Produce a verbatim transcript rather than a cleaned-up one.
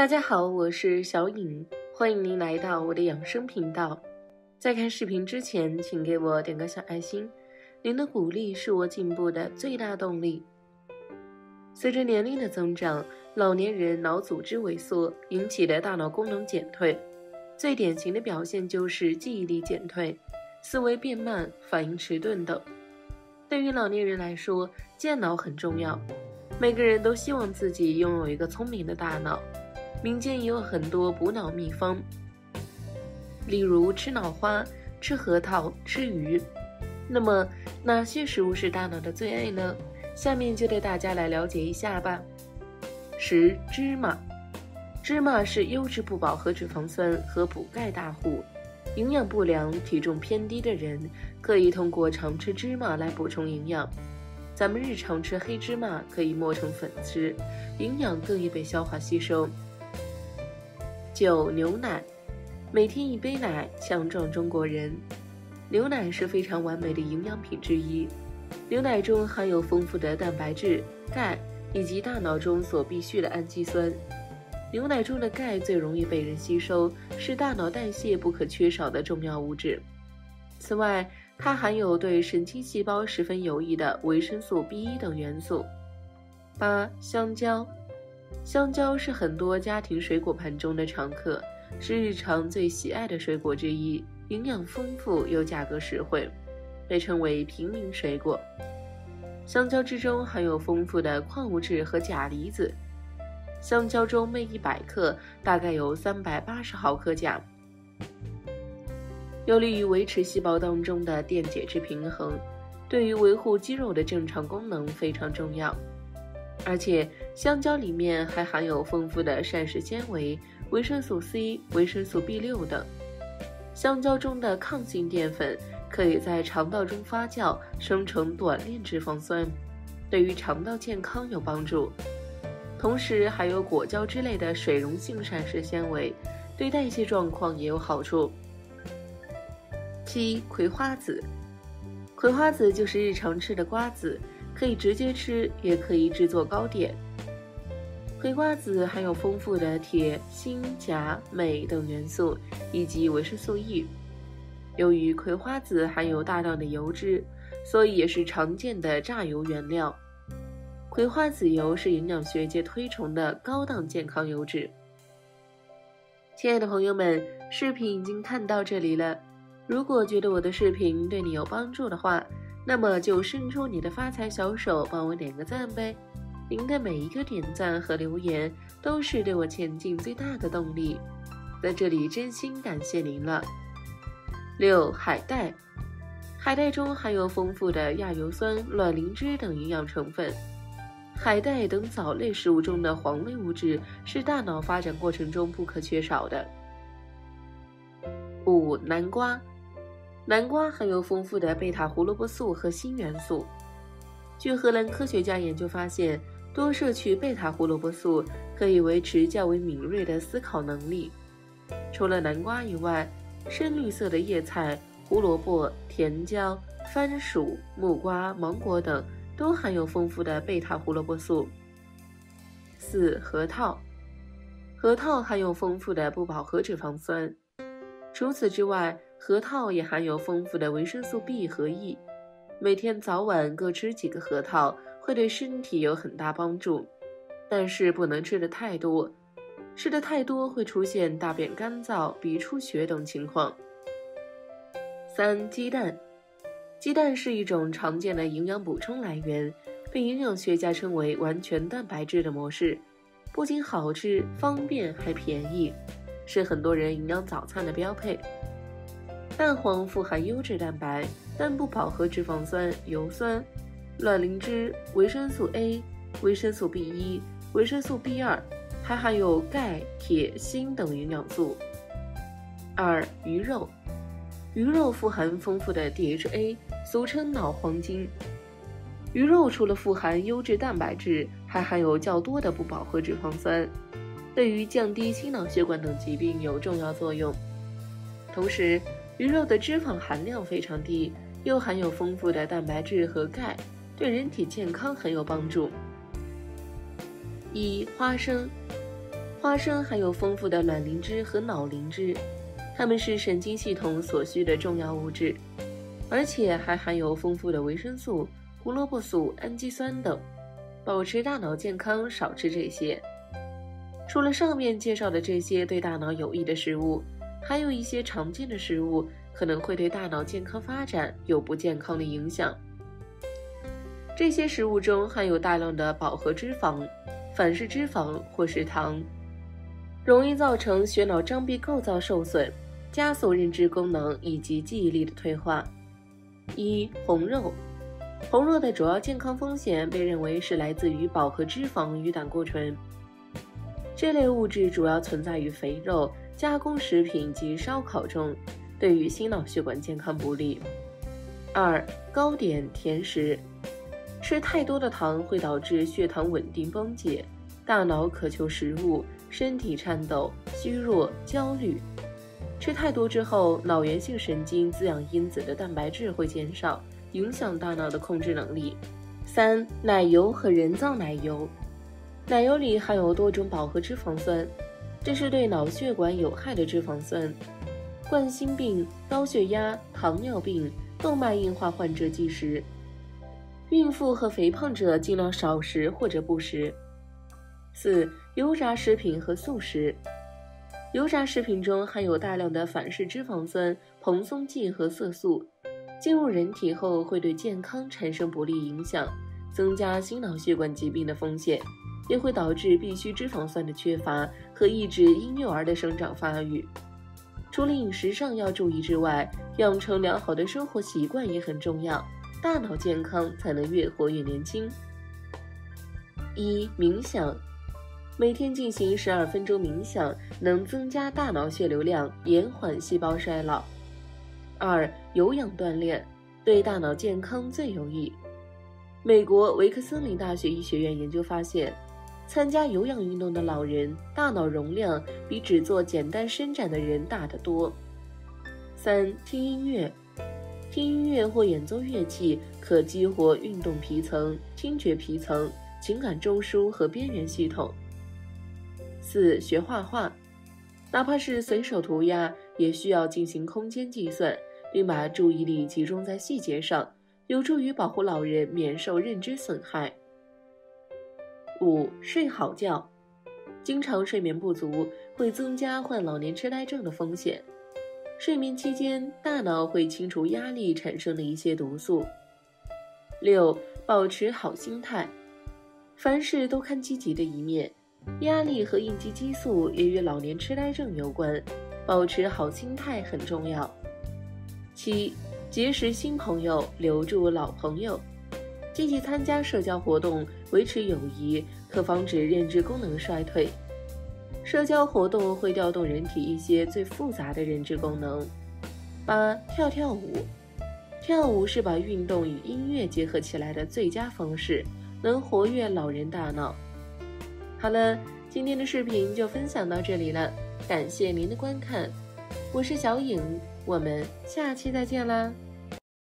大家好，我是小颖，欢迎您来到我的养生频道。在看视频之前，请给我点个小爱心，您的鼓励是我进步的最大动力。随着年龄的增长，老年人脑组织萎缩引起的大脑功能减退，最典型的表现就是记忆力减退、思维变慢、反应迟钝等。对于老年人来说，健脑很重要，每个人都希望自己拥有一个聪明的大脑。民间也有很多补脑秘方，例如吃脑花、吃核桃、吃鱼。那么哪些食物是大脑的最爱呢？下面就带大家来了解一下吧。十、芝麻。芝麻是优质不饱和脂肪酸和补钙大户，营养不良、体重偏低的人可以通过常吃芝麻来补充营养。咱们日常吃黑芝麻可以磨成粉吃，营养更易被消化吸收。九、牛奶。每天一杯奶，强壮中国人。牛奶是非常完美的营养品之一，牛奶中含有丰富的蛋白质、钙以及大脑中所必需的氨基酸。牛奶中的钙最容易被人吸收，是大脑代谢不可缺少的重要物质。此外，它含有对神经细胞十分有益的维生素 B 一 等元素。八、香蕉。香蕉是很多家庭水果盘中的常客，是日常最喜爱的水果之一，营养丰富又价格实惠，被称为平民水果。香蕉之中含有丰富的矿物质和钾离子，香蕉中每一百克大概有三百八十毫克钾，有利于维持细胞当中的电解质平衡，对于维护肌肉的正常功能非常重要。而且香蕉里面还含有丰富的膳食纤维、维生素 C、维生素 B 六 等。香蕉中的抗性淀粉可以在肠道中发酵，生成短链脂肪酸，对于肠道健康有帮助。同时还有果胶之类的水溶性膳食纤维，对代谢状况也有好处。七、葵花籽。葵花籽就是日常吃的瓜子，可以直接吃，也可以制作糕点。葵花籽含有丰富的铁、锌、钾、镁等元素，以及维生素 E。由于葵花籽含有大量的油脂，所以也是常见的榨油原料。葵花籽油是营养学界推崇的高档健康油脂。亲爱的朋友们，视频已经看到这里了，如果觉得我的视频对你有帮助的话，那么就伸出你的发财小手，帮我点个赞呗。您的每一个点赞和留言都是对我前进最大的动力，在这里真心感谢您了。六、海带。海带中含有丰富的亚油酸、卵磷脂等营养成分。海带等藻类食物中的黄类物质是大脑发展过程中不可缺少的。五、南瓜。南瓜含有丰富的贝塔胡萝卜素和锌元素。据荷兰科学家研究发现，多摄取贝塔胡萝卜素可以维持较为敏锐的思考能力。除了南瓜以外，深绿色的叶菜、胡萝卜、甜椒、番薯、木瓜、芒果等都含有丰富的贝塔胡萝卜素。四、核桃。核桃含有丰富的不饱和脂肪酸。除此之外，核桃也含有丰富的维生素 B 和 E。每天早晚各吃几个核桃，会对身体有很大帮助，但是不能吃得太多，吃得太多会出现大便干燥、鼻出血等情况。三、鸡蛋。鸡蛋是一种常见的营养补充来源，被营养学家称为完全蛋白质的模式，不仅好吃、方便，还便宜，是很多人营养早餐的标配。蛋黄富含优质蛋白、但不饱和脂肪酸、油酸、卵磷脂、维生素 A、维生素 B 一、维生素 B 二，还含有钙、铁、锌等营养素。二、鱼肉。鱼肉富含丰富的 D H A， 俗称脑黄金。鱼肉除了富含优质蛋白质，还含有较多的不饱和脂肪酸，对于降低心脑血管等疾病有重要作用。同时，鱼肉的脂肪含量非常低，又含有丰富的蛋白质和钙，对人体健康很有帮助。一、花生。 花生含有丰富的卵磷脂和脑磷脂，它们是神经系统所需的重要物质，而且还含有丰富的维生素、胡萝卜素、氨基酸等。保持大脑健康，少吃这些。除了上面介绍的这些对大脑有益的食物，还有一些常见的食物可能会对大脑健康发展有不健康的影响。这些食物中含有大量的饱和脂肪、反式脂肪或是糖，容易造成血脑障壁构造受损，加速认知功能以及记忆力的退化。一、红肉。红肉的主要健康风险被认为是来自于饱和脂肪与胆固醇。这类物质主要存在于肥肉、加工食品及烧烤中，对于心脑血管健康不利。二、糕点、甜食。吃太多的糖会导致血糖稳定崩解，大脑渴求食物，身体颤抖、虚弱、焦虑。吃太多之后，脑源性神经滋养因子的蛋白质会减少，影响大脑的控制能力。三、奶油和人造奶油。奶油里含有多种饱和脂肪酸，这是对脑血管有害的脂肪酸。冠心病、高血压、糖尿病、动脉硬化患者忌食。孕妇和肥胖者尽量少食或者不食。四、油炸食品和速食。油炸食品中含有大量的反式脂肪酸、蓬松剂和色素，进入人体后会对健康产生不利影响，增加心脑血管疾病的风险，也会导致必需脂肪酸的缺乏和抑制婴幼儿的生长发育。除了饮食上要注意之外，养成良好的生活习惯也很重要，大脑健康才能越活越年轻。一、冥想。每天进行十二分钟冥想，能增加大脑血流量，延缓细胞衰老。二、有氧锻炼对大脑健康最有益。美国维克森林大学医学院研究发现，参加有氧运动的老人大脑容量比只做简单伸展的人大得多。三、听音乐。听音乐或演奏乐器可激活运动皮层、听觉皮层、情感中枢和边缘系统。四、学画画。哪怕是随手涂鸦，也需要进行空间计算，并把注意力集中在细节上，有助于保护老人免受认知损害。五、睡好觉。经常睡眠不足会增加患老年痴呆症的风险。睡眠期间，大脑会清除压力产生的一些毒素。六、保持好心态。凡事都看积极的一面，压力和应激激素也与老年痴呆症有关，保持好心态很重要。七、结识新朋友，留住老朋友。积极参加社交活动，维持友谊，可防止认知功能衰退。社交活动会调动人体一些最复杂的认知功能。八、跳跳舞。跳舞是把运动与音乐结合起来的最佳方式，能活跃老人大脑。好了，今天的视频就分享到这里了，感谢您的观看，我是小颖，我们下期再见啦。